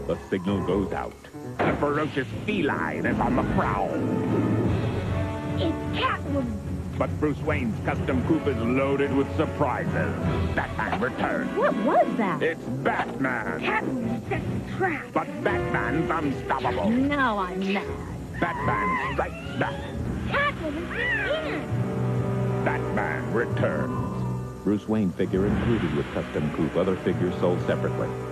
The signal goes out. A ferocious feline is on the prowl. It's Catwoman. But Bruce Wayne's custom coupe is loaded with surprises. Batman returns. What was that? It's Batman. Catwoman set the trap. But Batman's unstoppable. No, I'm not. Batman strikes back. Catwoman's in. Batman returns. Bruce Wayne figure included with custom coupe. Other figures sold separately.